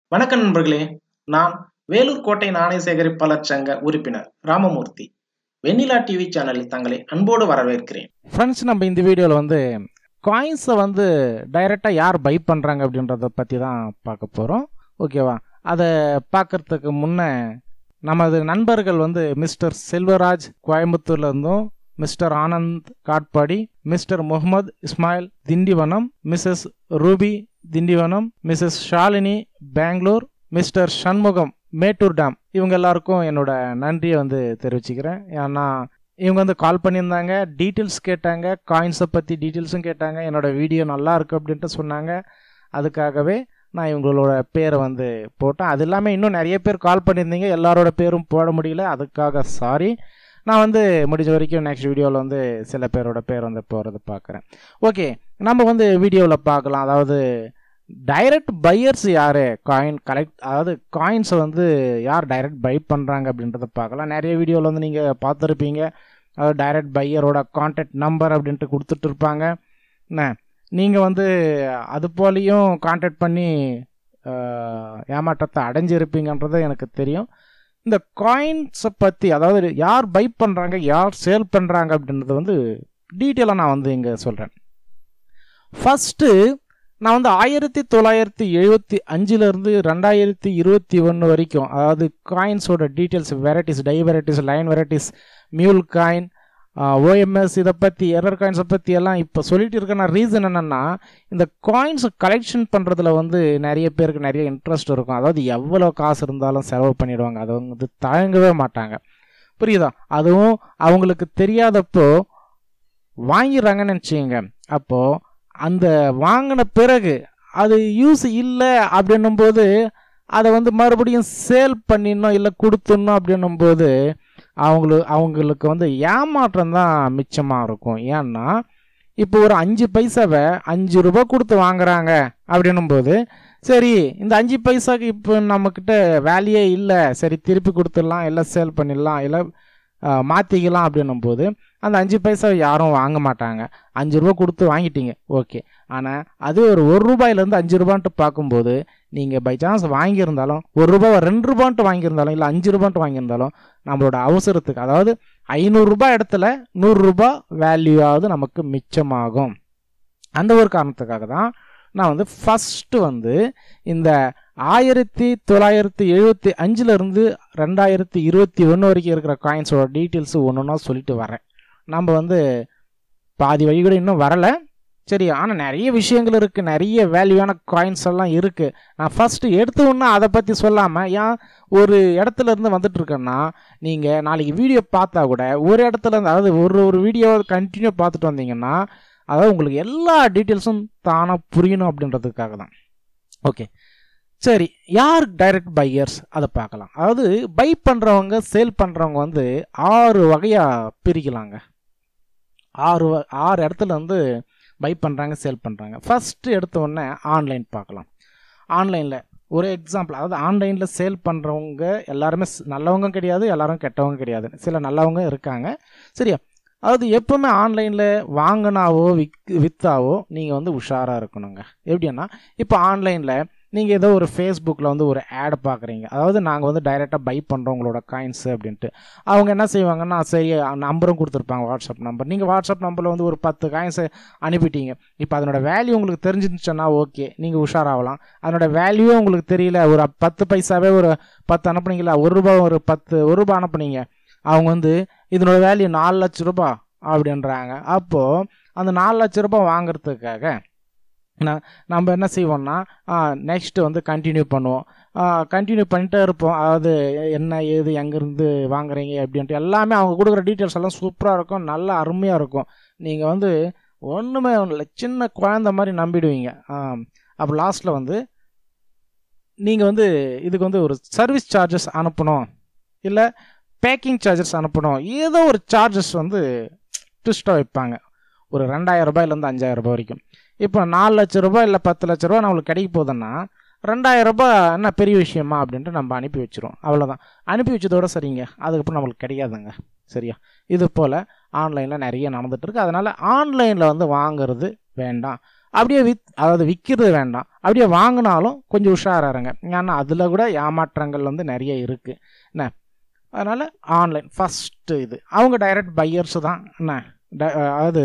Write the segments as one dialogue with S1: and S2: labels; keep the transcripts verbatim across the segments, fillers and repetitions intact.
S1: வணக்கம் நண்பர்களே, நான் வேலூர் கோட்டை நாணய சேகரிப்பாளர் சங்க உறுப்பினர் ராமமூர்த்தி. வெண்ணிலா டிவி சேனலில் தங்களை அன்போடு வரவேற்கிறேன்.
S2: ஃப்ரெண்ட்ஸ், நம்ம இந்த வீடியோவில் வந்து காயின்ஸை வந்து டைரெக்டாக யார் பை பண்ணுறாங்க அப்படின்றத பற்றி தான் பார்க்க போகிறோம். ஓகேவா? அதை பார்க்குறதுக்கு முன்னே நமது நண்பர்கள் வந்து மிஸ்டர் செல்வராஜ் கோயம்புத்தூர்லேருந்தும், mister Anand Katpadi, mister Mohammed Ismail Tindivanam, Mrs Ruby Tindivanam, Mrs Shalini Bangalore, mister Shanmugam Mettur dam, இவங்க எல்லாருக்கும் என்னோட நன்றியை வந்து தெரிவிச்சுக்கிறேன். ஏன்னா இவங்க வந்து கால் பண்ணியிருந்தாங்க, டீட்டெயில்ஸ் கேட்டாங்க, காயின்ஸை பற்றி டீட்டெயில்ஸும் கேட்டாங்க. என்னோடய வீடியோ நல்லா இருக்குது அப்படின்ட்டு சொன்னாங்க. அதுக்காகவே நான் இவங்களோட பேரை வந்து போட்டேன். அது இல்லாமல் இன்னும் நிறைய பேர் கால் பண்ணியிருந்தீங்க, எல்லாரோட பேரும் போட முடியல, அதுக்காக சாரி. நான் வந்து முடிஞ்ச வரைக்கும் நெக்ஸ்ட் வீடியோவில் வந்து சில பேரோட பேர் வந்து போகிறது பார்க்குறேன். ஓகே, நம்ம வந்து வீடியோவில் பார்க்கலாம். அதாவது டைரக்ட் பையர்ஸ் யார், காயின் கலெக்ட், அதாவது காயின்ஸை வந்து யார் டைரக்ட் பை பண்ணுறாங்க அப்படின்றத பார்க்கலாம். நிறைய வீடியோவில் வந்து நீங்கள் பார்த்துருப்பீங்க, அதாவது டைரக்ட் பையரோட கான்டாக்ட் நம்பர் அப்படின்ட்டு கொடுத்துட்டு இருப்பாங்க. என்ன நீங்கள் வந்து அது போலையும் கான்டாக்ட் பண்ணி ஏமாற்றத்தை அடைஞ்சிருப்பீங்கன்றது எனக்கு தெரியும். இந்த காயின்ஸை பற்றி, அதாவது யார் பை பண்ணுறாங்க யார் சேல் பண்ணுறாங்க அப்படின்றது வந்து டீட்டெயிலாக நான் வந்து இங்கே சொல்கிறேன். ஃபஸ்ட்டு நான் வந்து ஆயிரத்தி தொள்ளாயிரத்தி எழுபத்தி அஞ்சுலேருந்து ரெண்டாயிரத்தி இருபத்தி ஒன்று வரைக்கும், அதாவது காயின்ஸோட details, varieties, die varieties, line varieties, mule coin, OMS, இதை பற்றி எரர் காயின்ஸை பற்றி எல்லாம் இப்போ சொல்லிட்டு இருக்கேன். ரீசன் என்னென்னா, இந்த காயின்ஸ் கலெக்ஷன் பண்ணுறதுல வந்து நிறைய பேருக்கு நிறைய இன்ட்ரெஸ்ட் இருக்கும். அதாவது எவ்வளோ காசு இருந்தாலும் செலவு பண்ணிடுவாங்க, அதை வந்து தயங்கவே மாட்டாங்க. புரியுதா? அதுவும் அவங்களுக்கு தெரியாதப்போ வாங்கிடுறாங்கன்னு நினச்சிங்க. அப்போது அந்த வாங்கின பிறகு அது யூஸ் இல்லை அப்படின்னும் போது அதை வந்து மறுபடியும் சேல் பண்ணிடணும், இல்லை கொடுத்துடணும் அப்படின்னும் போது அவங்களுக்கு அவங்களுக்கு வந்து ஏமாற்றம் தான் மிச்சமாக இருக்கும். ஏன்னா இப்போ ஒரு அஞ்சு பைசாவை அஞ்சு ரூபா கொடுத்து வாங்குறாங்க அப்படின்னும் போது, சரி இந்த அஞ்சு பைசாவுக்கு இப்போ நம்மக்கிட்ட வேல்யூயே இல்லை, சரி திருப்பி கொடுத்துடலாம், இல்லை சேல் பண்ணிடலாம், இல்லை மாற்றிக்கலாம் அப்படின்னும் போது அந்த அஞ்சு பைசா யாரும் வாங்க மாட்டாங்க. அஞ்சு ரூபா கொடுத்து வாங்கிட்டீங்க, ஓகே. ஆனால் அது ஒரு ஒரு ரூபாயிலேருந்து அஞ்சு ரூபான்ட்டு பார்க்கும்போது, நீங்கள் பை சான்ஸ் வாங்கியிருந்தாலும் ஒரு ரூபாவை ரெண்டு ரூபான்ட்டு வாங்கியிருந்தாலும், இல்லை அஞ்சு ரூபான்ட்டு வாங்கியிருந்தாலும், நம்மளோட அவசரத்துக்கு, அதாவது ஐநூறுரூபா இடத்துல நூறுரூபா வேல்யூவாவது நமக்கு மிச்சமாகும். அந்த ஒரு காரணத்துக்காக தான் நான் வந்து ஃபஸ்ட்டு வந்து இந்த ஆயிரத்தி தொள்ளாயிரத்தி எழுபத்தி அஞ்சுலேருந்து ரெண்டாயிரத்தி இருபத்தி ஒன்று வரைக்கும் இருக்கிற காயின்ஸோட டீட்டெயில்ஸு ஒன்று ஒன்றா சொல்லிட்டு வரேன். நம்ம வந்து பாதி வழி கூட இன்னும் வரலை, சரி. ஆனால் நிறைய விஷயங்கள் இருக்குது, நிறைய வேல்யூவான காயின்ஸ் எல்லாம் இருக்குது. நான் ஃபஸ்ட்டு எடுத்தோன்னா அதை பற்றி சொல்லாமல், ஏன் ஒரு இடத்துல இருந்து வந்துட்டு இருக்கேன்னா, நீங்கள் நாளைக்கு வீடியோ பார்த்தா கூட ஒரு இடத்துல இருந்து, அதாவது ஒரு ஒரு வீடியோ கண்டினியூ பார்த்துட்டு வந்தீங்கன்னா, அதாவது உங்களுக்கு எல்லா டீட்டெயில்ஸும் தானாக புரியணும் அப்படின்றதுக்காக தான். ஓகே, சரி. யார் டைரக்ட் பையர்ஸ் அதை பார்க்கலாம். அதாவது பை பண்ணுறவங்க சேல் பண்ணுறவங்க வந்து ஆறு வகையாக பிரிக்கலாங்க. ஆறு ஆறு இடத்துல வந்து பை பண்ணுறாங்க சேல் பண்ணுறாங்க. ஃபஸ்ட்டு எடுத்த உடனே ஆன்லைன் பார்க்கலாம். ஆன்லைனில் ஒரு எக்ஸாம்பிள், அதாவது ஆன்லைனில் சேல் பண்ணுறவங்க எல்லாருமே நல்லவங்க கிடையாது, எல்லாரும் கெட்டவங்க கிடையாது, சில நல்லவங்க இருக்காங்க, சரியா? அதாவது எப்போவுமே ஆன்லைனில் வாங்கினாவோ விக் விற்றாவோ நீங்கள் வந்து உஷாராக இருக்கணுங்க. எப்படின்னா, இப்போ ஆன்லைனில் நீங்கள் ஏதோ ஒரு ஃபேஸ்புக்கில் வந்து ஒரு ஆட் பார்க்குறீங்க, அதாவது நாங்கள் வந்து டைரெக்டாக பை பண்ணுறோம் உங்களோட காயின்ஸு அப்படின்ட்டு. அவங்க என்ன செய்வாங்கன்னா, சரி நம்பரும் கொடுத்துருப்பாங்க, வாட்ஸ்அப் நம்பர். நீங்கள் வாட்ஸ்அப் நம்பரில் வந்து ஒரு பத்து காயின்ஸை அனுப்பிட்டீங்க. இப்போ அதனோட வேல்யூ உங்களுக்கு தெரிஞ்சிருந்துச்சுன்னா ஓகே, நீங்கள் உஷாராகலாம். அதனோட வேல்யூவே உங்களுக்கு தெரியல, ஒரு பத்து பைசாவே ஒரு பத்து அனுப்புனீங்களா, ஒரு ரூபா ஒரு பத்து ஒரு ரூபா அனுப்புனீங்க, அவங்க வந்து இதனோட வேல்யூ நாலு லட்ச ரூபா அப்படின்றாங்க. அப்போது அந்த நாலு லட்ச ரூபா வாங்கிறதுக்காக நான் நம்ம என்ன செய்வோம்னா, நெக்ஸ்ட்டு வந்து கண்டினியூ பண்ணுவோம். கண்டினியூ பண்ணிட்டே இருப்போம். அதாவது என்ன ஏது எங்கேருந்து வாங்குறீங்க அப்படின்ட்டு எல்லாமே அவங்க கொடுக்குற டீட்டெயில்ஸ் எல்லாம் சூப்பராக இருக்கும், நல்லா அருமையாக இருக்கும். நீங்கள் வந்து ஒன்றுமே ஒன்றும் இல்லை, சின்ன குழந்த மாதிரி நம்பிடுவீங்க. அப்போ லாஸ்ட்டில் வந்து நீங்கள் வந்து இதுக்கு வந்து ஒரு சர்வீஸ் சார்ஜஸ் அனுப்பணும், இல்லை பேக்கிங் சார்ஜஸ் அனுப்பணும், ஏதோ ஒரு சார்ஜஸ் வந்து ட்விஸ்ட்டாக வைப்பாங்க. ஒரு ரெண்டாயிரம் ரூபாயிலேருந்து அஞ்சாயிரம் ரூபாய் வரைக்கும். இப்போ நாலு லட்ச ரூபாய் இல்லை பத்து லட்ச ரூபா நம்மளுக்கு கிடைக்க போகுதுன்னா, ரெண்டாயிரம் ரூபாய் என்ன பெரிய விஷயமா அப்படின்ட்டு நம்ம அனுப்பி வச்சிரும், அவ்வளோதான். அனுப்பி வச்சதோட சரிங்க, அதுக்கப்புறம் நம்மளுக்கு கிடைக்காதுங்க, சரியா? இது போல் ஆன்லைனில் நிறைய நடந்துகிட்ருக்கு. அதனால் ஆன்லைனில் வந்து வாங்கிறது வேண்டாம். அப்படியே வித் அதாவது விற்கிறது வேண்டாம். அப்படியே வாங்கினாலும் கொஞ்சம் உஷாராக இருங்க. ஏன்னா அதில் கூட ஏமாற்றங்கள் வந்து நிறைய இருக்குது என்ன. அதனால் ஆன்லைன் ஃபஸ்ட்டு இது அவங்க டைரக்ட் பையர்ஸ் தான் என்ன, அதாவது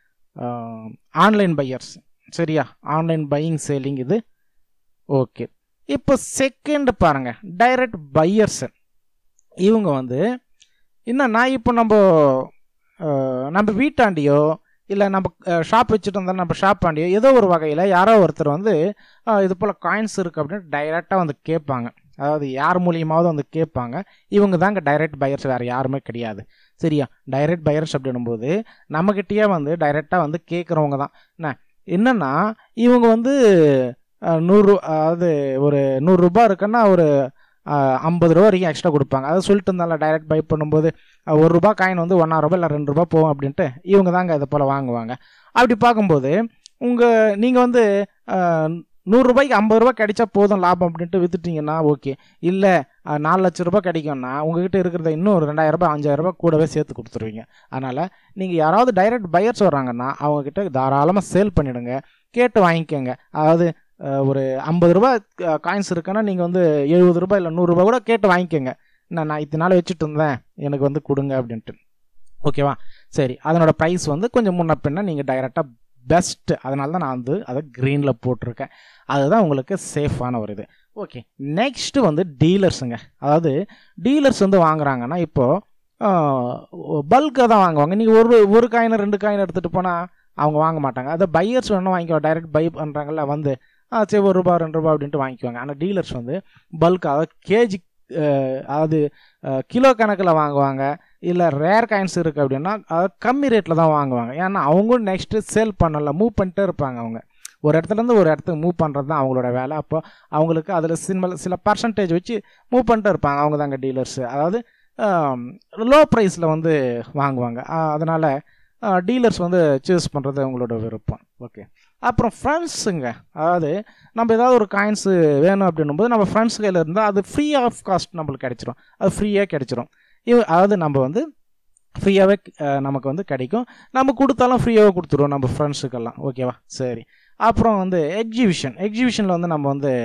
S2: ஆன்லைன் பையர்ஸ். சரியா, ஆன்லைன் பையிங் சேலிங் இது. ஓகே, இப்போ செகண்ட் பாருங்கள், டைரக்ட் பையர்ஸ். இவங்க வந்து என்னன்னா, இப்போ நம்ம நம்ம வீட்டாண்டியோ இல்லை நம்ம ஷாப் வச்சுட்டு இருந்தாலும் நம்ம ஷாப் ஆண்டியோ ஏதோ ஒரு வகையில் யாரோ ஒருத்தர் வந்து இது போல் காயின்ஸ் இருக்குது அப்படின்னு டைரெக்டாக வந்து கேட்பாங்க. அதாவது யார் மூலியமாவது வந்து கேட்பாங்க. இவங்க தாங்க டைரக்ட் பையர்ஸ், வேறு யாருமே கிடையாது. சரியா, டைரக்ட் பையர்ஸ் அப்படின்னும்போது நம்மக்கிட்டேயே வந்து டைரெக்டாக வந்து கேட்குறவங்க தான். என்ன என்னென்னா இவங்க வந்து நூறு அதாவது ஒரு நூறுரூபா இருக்குன்னா ஒரு ஐம்பது ரூபா வரைக்கும் எக்ஸ்ட்ரா கொடுப்பாங்க. அதை சொல்லிட்டு இருந்தால டைரக்ட் பை பண்ணும்போது ஒரு ரூபா காயின் வந்து ஒன்றா ரூபா இல்லை ரெண்டு ரூபா போகும் அப்படின்ட்டு இவங்க தாங்க இதை போல் வாங்குவாங்க. அப்படி பார்க்கும்போது உங்கள் நீங்கள் வந்து நூறுரூபாய்க்கு ஐம்பது ரூபா கிடைச்சா போதும் லாபம் அப்படின்ட்டு விற்றுட்டிங்கன்னா ஓகே. இல்லை நாலு லட்ச ரூபா கிடைக்கும்னா உங்ககிட்ட இருக்கிறத இன்னும் ஒரு ரெண்டாயிரம் ரூபாய் அஞ்சாயிரம் ரூபாய் கூடவே சேர்த்து கொடுத்துருவீங்க. அதனால் நீங்கள் யாராவது டைரக்ட் பையர்ஸ் வர்றாங்கன்னா அவங்கக்கிட்ட தாராளமாக சேல் பண்ணிவிடுங்க, கேட்டு வாங்கிக்கோங்க. அதாவது ஒரு ஐம்பது ரூபா காயின்ஸ் இருக்குன்னா நீங்கள் வந்து எழுபது ரூபாய் இல்லை நூறுரூபா கூட கேட்டு வாங்கிக்கோங்க. நான் நான் இத்தனை நாள் வச்சுட்டு இருந்தேன், எனக்கு வந்து கொடுங்க அப்படின்ட்டு. ஓகேவா, சரி. அதனோட ப்ரைஸ் வந்து கொஞ்சம் முன்ன பின்னா நீங்கள் டைரெக்டாக பெஸ்ட்டு. அதனால தான் நான் வந்து அதை க்ரீனில் போட்டிருக்கேன். அதுதான் உங்களுக்கு சேஃபான ஒரு இது. ஓகே, நெக்ஸ்ட்டு வந்து டீலர்ஸுங்க. அதாவது டீலர்ஸ் வந்து வாங்குறாங்கன்னா இப்போது பல்காக தான் வாங்குவாங்க. நீங்கள் ஒரு ஒரு காயினை ரெண்டு காயின் எடுத்துகிட்டு போனால் அவங்க வாங்க மாட்டாங்க. அதை பையர்ஸ் வேணும் வாங்கிக்குவாங்க. டைரெக்ட் பை பண்ணுறாங்கல்ல வந்து சரி ஒரு ரூபா ரெண்டு ரூபா அப்படின்ட்டு வாங்கிக்குவாங்க. ஆனால் டீலர்ஸ் வந்து பல்க், அதாவது கேஜி, அதாவது கிலோ கணக்கில் வாங்குவாங்க. இல்லை ரேர் காயின்ஸ் இருக்குது அப்படின்னா அது கம்மி ரேட்டில் தான் வாங்குவாங்க. ஏன்னா அவங்களும் நெக்ஸ்ட்டு சேல் பண்ணல, மூவ் பண்ணிட்டே இருப்பாங்க. அவங்க ஒரு இடத்துலேருந்து ஒரு இடத்துக்கு மூவ் பண்ணுறது தான் அவங்களோட வேலை. அப்போ அவங்களுக்கு அதில் சில சில பர்சன்டேஜ் வச்சு மூவ் பண்ணிட்டே இருப்பாங்க. அவங்க தாங்க டீலர்ஸு. அதாவது லோ ப்ரைஸில் வந்து வாங்குவாங்க. அதனால் டீலர்ஸ் வந்து சூஸ் பண்ணுறது அவங்களோட விருப்பம். ஓகே, அப்புறம் ஃப்ரெண்ட்ஸுங்க. அதாவது நம்ம ஏதாவது ஒரு காயின்ஸு வேணும் அப்படின்னும்போது நம்ம ஃப்ரெண்ட்ஸ் கையில் இருந்தால் அது ஃப்ரீ ஆஃப் காஸ்ட் நம்மளுக்கு கிடைச்சிரும். அது ஃப்ரீயாக கிடைச்சிரும். இவ அதாவது நம்ம வந்து ஃப்ரீயாகவே நமக்கு வந்து கிடைக்கும். நம்ம கொடுத்தாலும் ஃப்ரீயாகவே கொடுத்துருவோம் நம்ம ஃப்ரெண்ட்ஸுக்கெல்லாம். ஓகேவா, சரி. அப்புறம் வந்து எக்ஸிபிஷன். எக்ஸிபிஷனில் வந்து நம்ம வந்து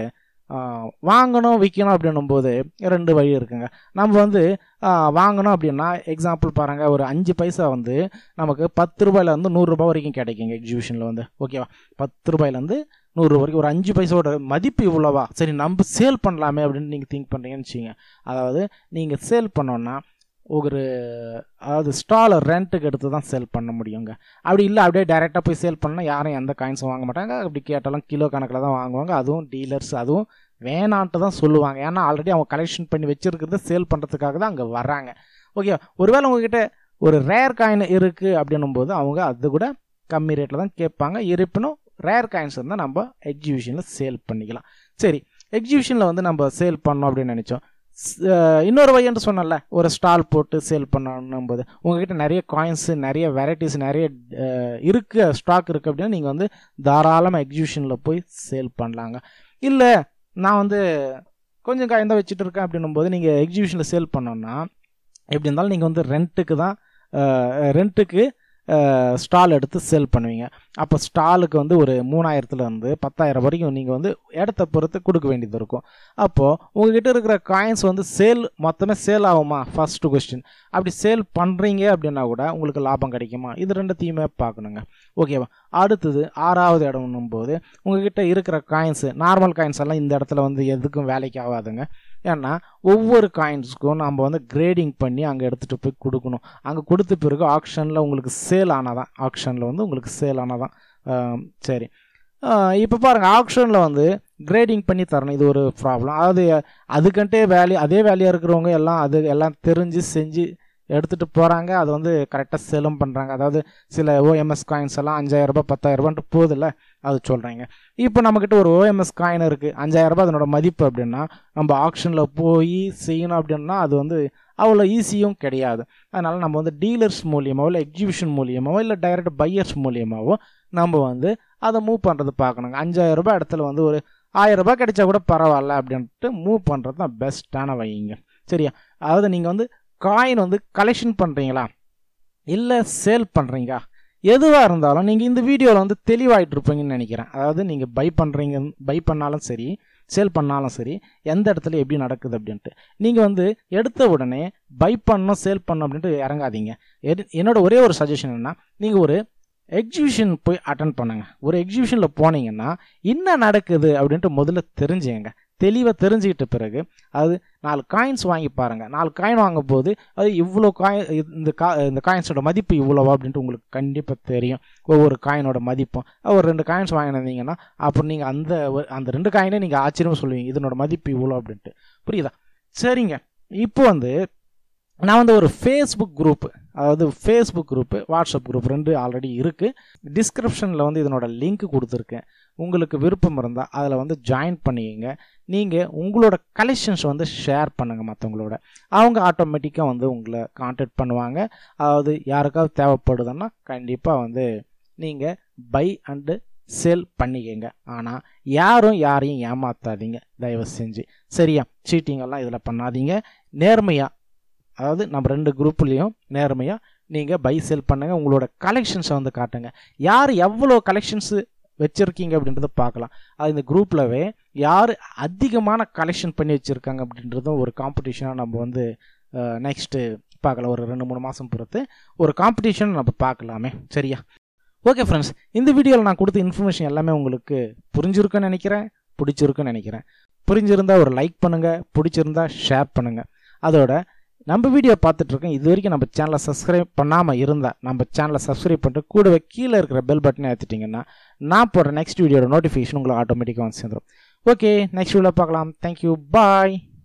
S2: வாங்கணும் விற்கணும் அப்படின்னும்போது ரெண்டு வழி இருக்குங்க. நம்ம வந்து வாங்கணும் அப்படின்னா எக்ஸாம்பிள் பாருங்கள், ஒரு அஞ்சு பைசா வந்து நமக்கு பத்து ரூபாயிலேருந்து நூறுரூபா வரைக்கும் கிடைக்குங்க எக்ஸிபிஷனில் வந்து. ஓகேவா, பத்து ரூபாயிலேருந்து நூறுரூபா வரைக்கும். ஒரு அஞ்சு பைசாவோட மதிப்பு இவ்வளோவா, சரி நம்ம சேல் பண்ணலாமே அப்படின்னு நீங்கள் திங்க் பண்ணுறீங்கன்னு வச்சுங்க. அதாவது நீங்கள் சேல் பண்ணோன்னா ஒரு அதாவது ஸ்டாலை ரெண்ட்டுக்கு எடுத்து தான் சேல் பண்ண முடியுங்க. அப்படி இல்லை அப்படியே டைரெக்டாக போய் சேல் பண்ணால் யாரும் எந்த காயின்ஸும் வாங்க மாட்டாங்க. அப்படி கேட்டாலும் கிலோ கணக்கில் தான் வாங்குவாங்க. அதுவும் டீலர்ஸ் அதுவும் வேணான்ட்டு தான் சொல்லுவாங்க. ஏன்னா ஆல்ரெடி அவங்க கலெக்ஷன் பண்ணி வச்சுருக்கிறத சேல் பண்ணுறதுக்காக தான் அங்கே வர்றாங்க. ஓகே, ஒருவேளை உங்ககிட்ட ஒரு ரேர் காயின் இருக்குது அப்படின்னும் போது அவங்க அது கூட கம்மி ரேட்டில் தான் கேட்பாங்க. இருப்பினும் ரேர் காயின்ஸ் இருந்தால் நம்ம எக்ஸிபிஷனில் சேல் பண்ணிக்கலாம். சரி, எக்ஸிபிஷனில் வந்து நம்ம சேல் பண்ணோம் அப்படின்னு நினச்சோம். இன்னொரு வழின்னு சொன்னல, ஒரு ஸ்டால் போட்டு சேல் பண்ணணும் போது உங்ககிட்ட நிறைய காயின்ஸு நிறைய வெரைட்டிஸ் நிறைய இருக்குது, ஸ்டாக் இருக்குது அப்படின்னா நீங்கள் வந்து தாராளமாக எக்ஸிபிஷனில் போய் சேல் பண்ணலாங்க. இல்லை நான் வந்து கொஞ்சம் காயின் தான் வச்சுட்டு இருக்கேன் அப்படின்னும் போது நீங்கள் எக்ஸிபிஷனில் சேல் பண்ணோன்னா எப்படி இருந்தாலும் நீங்கள் வந்து ரெண்ட்டுக்கு தான் ரெண்ட்டுக்கு ஸ்டால் எடுத்து சேல் பண்ணுவீங்க. அப்போ ஸ்டாலுக்கு வந்து ஒரு மூணாயிரத்துலேருந்து பத்தாயிரம் வரைக்கும் நீங்கள் வந்து இடத்த பொறுத்து கொடுக்க வேண்டியது இருக்கும். அப்போது உங்கள்கிட்ட இருக்கிற காயின்ஸ் வந்து சேல் மொத்தமே சேல் ஆகுமா? First question. அப்படி சேல் பண்ணுறீங்க அப்படின்னா கூட உங்களுக்கு லாபம் கிடைக்குமா? இது ரெண்டுத்தையுமே பார்க்கணுங்க. ஓகேவா, அடுத்தது ஆறாவது இடம்னும் போது உங்கள்கிட்ட இருக்கிற காயின்ஸு நார்மல் காயின்ஸ் எல்லாம் இந்த இடத்துல வந்து எதுக்கும் வேலைக்கு ஆகாதுங்க. ஏன்னா ஒவ்வொரு காயின்ஸுக்கும் நம்ம வந்து கிரேடிங் பண்ணி அங்கே எடுத்துகிட்டு போய் கொடுக்கணும். அங்கே கொடுத்த பிறகு ஆக்ஷனில் உங்களுக்கு சேல் ஆனாதான், ஆக்ஷனில் வந்து உங்களுக்கு சேல் ஆனாதான். சரி, இப்போ பாருங்கள், ஆக்ஷனில் வந்து கிரேடிங் பண்ணி தரணும். இது ஒரு ப்ராப்ளம். அதாவது அதுக்கன்ட்டே வேல்யூ அதே வேல்யூ இருக்கிறவங்க எல்லாம் அது எல்லாம் தெரிஞ்சு செஞ்சு எடுத்துகிட்டு போகிறாங்க. அது வந்து கரெக்டாக சேலும் பண்ணுறாங்க. அதாவது சில ஓஎம்எஸ் காயின்ஸ் எல்லாம் அஞ்சாயிரரூபா பத்தாயிரரூபான்ட்டு போதில்ல, அது சொல்கிறாங்க. இப்போ நம்மக்கிட்ட ஒரு ஓஎம்எஸ் காயின் இருக்குது, அஞ்சாயிரரூபா அதனோட மதிப்பு அப்படின்னா நம்ம ஆக்ஷனில் போய் செய்யணும் அப்படின்னா அது வந்து அவ்வளோ ஈஸியும் கிடையாது. அதனால் நம்ம வந்து டீலர்ஸ் மூலியமாவோ இல்லை எக்ஸிபிஷன் மூலியமாவோ இல்லை டைரக்ட் பையர்ஸ் மூலியமாவோ நம்ம வந்து அதை மூவ் பண்ணுறது பார்க்கணுங்க. அஞ்சாயிரரூபா இடத்துல வந்து ஒரு ஆயிரரூபா கிடைச்சா கூட பரவாயில்ல அப்படின்ட்டு மூவ் பண்ணுறது தான் பெஸ்ட்டான வழிங்க. சரியா, அதாவது நீங்கள் வந்து காயின் வந்து கலெக்ஷன் பண்ணுறீங்களா இல்லை சேல் பண்ணுறீங்களா, எதுவாக இருந்தாலும் நீங்கள் இந்த வீடியோவில் வந்து தெளிவாகிட்டு இருப்பீங்கன்னு நினைக்கிறேன். அதாவது நீங்கள் பை பண்ணுறீங்க, பை பண்ணாலும் சரி சேல் பண்ணாலும் சரி எந்த இடத்துல எப்படி நடக்குது அப்படின்ட்டு. நீங்கள் வந்து எடுத்த உடனே பை பண்ணணும் சேல் பண்ணணும் அப்படின்ட்டு இறங்காதீங்க. என்னோட ஒரே ஒரு சஜஷன் என்னன்னா, நீங்கள் ஒரு எக்ஸிபிஷன் போய் அட்டன் பண்ணுங்க. ஒரு எக்ஸிபிஷனில் போனீங்கன்னா என்ன நடக்குது அப்படின்ட்டு முதல்ல தெரிஞ்சுங்க. தெளிவாக தெரிஞ்சுக்கிட்ட பிறகு அது நாலு காயின்ஸ் வாங்கி பாருங்கள். நாலு காயின் வாங்கும் போது அது இவ்வளோ காயின், இந்த கா இந்த காயின்ஸோட மதிப்பு இவ்வளோவா அப்படின்ட்டு உங்களுக்கு கண்டிப்பாக தெரியும். ஒவ்வொரு காயினோட மதிப்பும் ஒரு ரெண்டு காயின்ஸ் வாங்கினீங்கன்னா அப்புறம் நீங்கள் அந்த அந்த ரெண்டு காயினே நீங்கள் ஆச்சரியமாக சொல்லுவீங்க இதனோட மதிப்பு இவ்வளோ அப்படின்ட்டு. புரியுதா? சரிங்க. இப்போ வந்து நான் வந்து ஒரு ஃபேஸ்புக் குரூப்பு, அதாவது ஃபேஸ்புக் குரூப்பு வாட்ஸ்அப் குரூப் ரெண்டு ஆல்ரெடி இருக்குது. டிஸ்கிரிப்ஷனில் வந்து இதனோட லிங்க் கொடுத்துருக்கேன். உங்களுக்கு விருப்பம் இருந்தால் அதில் வந்து ஜாயின் பண்ணிக்கங்க. நீங்கள் உங்களோட கலெக்ஷன்ஸ் வந்து ஷேர் பண்ணுங்கள் மற்றவங்களோட. அவங்க ஆட்டோமேட்டிக்காக வந்து உங்களை கான்டாக்ட் பண்ணுவாங்க. அதாவது யாருக்காவது தேவைப்படுதுன்னா கண்டிப்பாக வந்து நீங்கள் பை அண்டு சேல் பண்ணிக்கங்க. ஆனால் யாரும் யாரையும் ஏமாற்றாதீங்க தயவு செஞ்சு. சரியா? சீட்டிங்கெல்லாம் இதில் பண்ணாதீங்க. நேர்மையாக, அதாவது நம்ம ரெண்டு குரூப்லேயும் நேர்மையாக நீங்கள் பை சேல் பண்ணுங்கள். உங்களோட கலெக்ஷன்ஸை வந்து காட்டுங்க. யார் எவ்வளோ கலெக்ஷன்ஸு வச்சுருக்கீங்க அப்படின்றத பார்க்கலாம். அது இந்த குரூப்லவே யார் அதிகமான கலெக்ஷன் பண்ணி வச்சுருக்காங்க அப்படின்றதும் ஒரு காம்படிஷனாக நம்ம வந்து நெக்ஸ்ட்டு பார்க்கலாம். ஒரு ரெண்டு மூணு மாதம் பொறுத்து ஒரு காம்படிஷன் நம்ம பார்க்கலாமே. சரியா? ஓகே ஃப்ரெண்ட்ஸ், இந்த வீடியோவில் நான் கொடுத்த இன்ஃபர்மேஷன் எல்லாமே உங்களுக்கு புரிஞ்சிருக்குன்னு நினைக்கிறேன், பிடிச்சிருக்குன்னு நினைக்கிறேன். புரிஞ்சிருந்தா ஒரு லைக் பண்ணுங்கள், பிடிச்சிருந்தா ஷேர் பண்ணுங்கள். அதோட நம்ம வீடியோ பார்த்துட்ருக்கேன், இது வரைக்கும் நம்ம சேனலை சப்ஸ்கிரைப் பண்ணாமல் இருந்தால் நம்ம சேனலை சப்ஸ்கிரைப் பண்ணிட்டு கூடவே கீழே இருக்கிற பெல் பட்டனை ஏற்றிட்டிங்கன்னா நான் போடுற நெக்ஸ்ட் வீடியோட நோட்டிஃபிகேஷன் உங்களுக்கு ஆட்டோமேட்டிக்காக வந்து சேர்ந்துடும். ஓகே, நெக்ஸ்ட் வீடியோவில் பார்க்கலாம். தேங்க்யூ, பாய்.